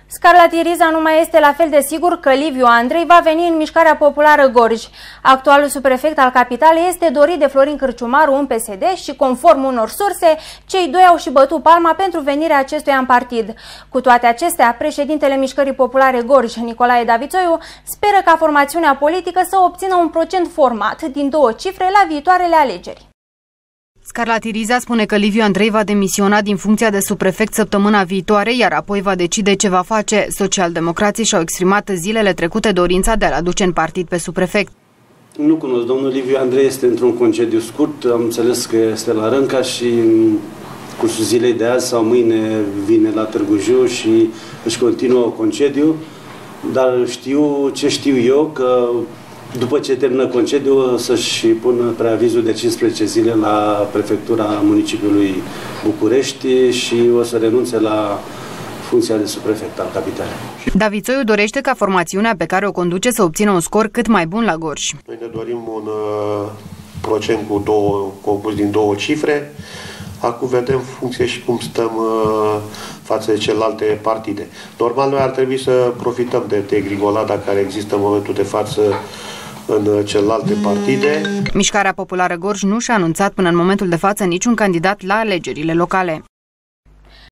Scarlatiriza nu mai este la fel de sigur că Liviu Andrei va veni în Mișcarea Populară Gorj. Actualul subprefect al capitalei este dorit de Florin Cârciumaru în PSD și, conform unor surse, cei doi au și bătut palma pentru venirea acestuia în partid. Cu toate acestea, președintele Mișcării Populare Gorj, Nicolae Davițoiu, speră ca formațiunea politică să obțină un procent format din 2 cifre la viitoarele alegeri. Scarlatiriza spune că Liviu Andrei va demisiona din funcția de subprefect săptămâna viitoare, iar apoi va decide ce va face. Socialdemocrații și-au exprimat zilele trecute dorința de a-l aduce în partid pe subprefect. Nu cunosc. Domnul Liviu Andrei este într-un concediu scurt. Am înțeles că este la Rânca și în cursul zilei de azi sau mâine vine la Târgu Jiu și își continuă concediu. Dar știu eu că după ce termină concediu să-și pună preavizul de 15 zile la prefectura municipiului București și o să renunțe la funcția de subprefect al capitalei. Davițoiu dorește ca formațiunea pe care o conduce să obțină un scor cât mai bun la Gorj. Noi ne dorim un procent compus din 2 cifre. Acum vedem funcție și cum stăm față de celelalte partide. Normal, noi ar trebui să profităm de grigolada care există în momentul de față în celelalte partide. Mișcarea Populară Gorj nu și-a anunțat până în momentul de față niciun candidat la alegerile locale.